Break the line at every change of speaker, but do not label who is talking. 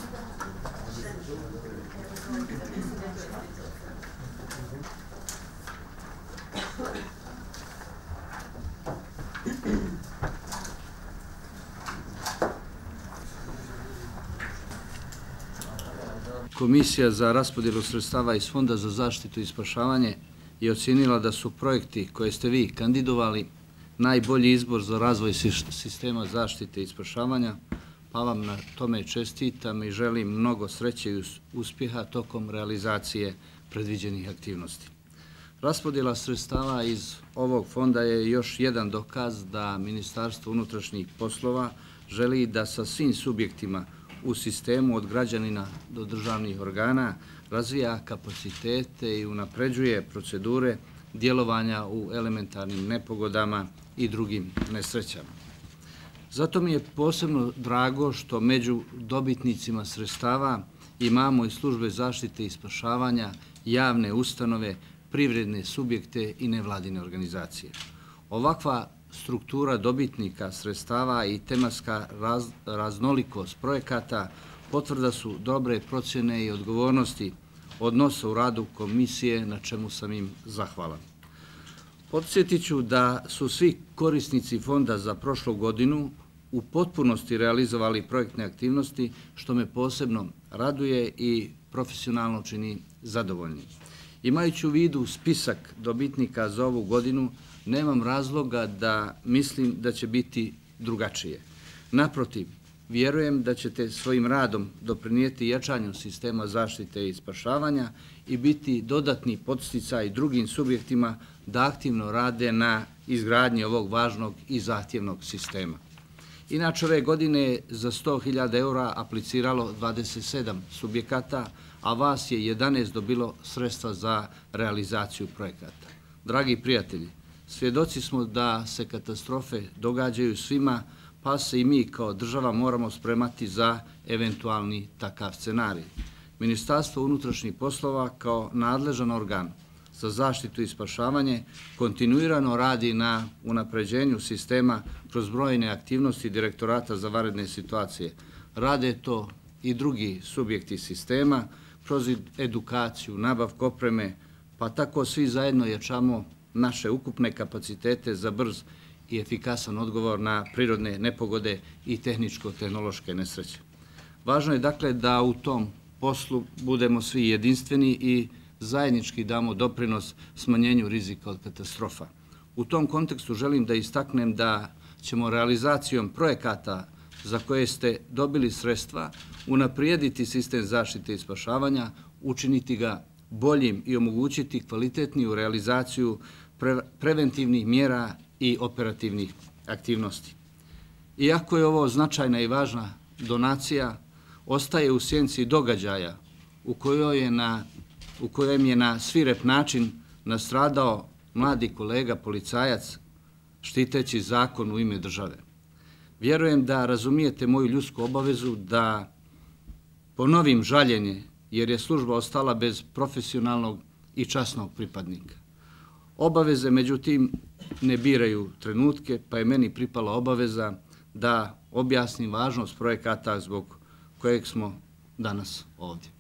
Komisija za raspodjelu sredstava iz Fonda za zaštitu i spašavanje je ocijenila da su projekti koje ste vi kandidovali najbolji izbor za razvoj sistema zaštite i spašavanja, pa vam na tome čestitam i želim mnogo sreće i uspjeha tokom realizacije predviđenih aktivnosti. Raspodjela sredstava iz ovog fonda je još jedan dokaz da Ministarstvo unutrašnjih poslova želi da sa svim subjektima u sistemu od građanina do državnih organa razvija kapacitete i unapređuje procedure djelovanja u elementarnim nepogodama i drugim nesrećama. Zato mi je posebno drago što među dobitnicima sredstava imamo i službe zaštite i spašavanja, javne ustanove, privredne subjekte i nevladine organizacije. Ovakva struktura dobitnika sredstava i tematska raznolikost projekata potvrda su dobre procjene i odgovornosti odnosa u radu komisije, na čemu sam im zahvalan. Podsjetit ću da su svi korisnici fonda za prošlu godinu u potpunosti realizovali projektne aktivnosti, što me posebno raduje i profesionalno čini zadovoljnim. Imajući u vidu spisak dobitnika za ovu godinu, nemam razloga da mislim da će biti drugačije. Naprotiv, vjerujem da ćete svojim radom doprinijeti jačanju sistema zaštite i spašavanja i biti dodatni podsticaj drugim subjektima da aktivno rade na izgradnji ovog važnog i zahtjevnog sistema. Inače, ove godine je za 100.000 eura apliciralo 27 subjekata, a vas je 11 dobilo sredstva za realizaciju projekata. Dragi prijatelji, svjedoci smo da se katastrofe događaju svima, pa se i mi kao država moramo spremati za eventualni takav scenarij. Ministarstvo unutrašnjih poslova kao nadležan organ za zaštitu i spašavanje kontinuirano radi na unapređenju sistema kroz brojne aktivnosti Direktorata za vanredne situacije. Rade to i drugi subjekti sistema kroz edukaciju, nabavku opreme, pa tako svi zajedno jačamo naše ukupne kapacitete za brz i efikasan odgovor na prirodne nepogode i tehničko-tehnološke nesreće. Važno je dakle da u tom poslu budemo svi jedinstveni i zajednički damo doprinos smanjenju rizika od katastrofa. U tom kontekstu želim da istaknem da ćemo realizacijom projekata za koje ste dobili sredstva unaprijediti sistem zaštite i spašavanja, učiniti ga boljim i omogućiti kvalitetniju realizaciju preventivnih mjera i operativnih aktivnosti. Iako je ovo značajna i važna donacija, ostaje u sjenci događaja u kojem je na svirep način nastradao mladi kolega policajac štiteći zakon u ime države. Vjerujem da razumijete moju ljudsku obavezu da ponovim žaljenje jer je služba ostala bez profesionalnog i časnog pripadnika. Obaveze, međutim, ne biraju trenutke, pa je meni pripala obaveza da objasnim važnost projekata zbog kojeg smo danas ovdje.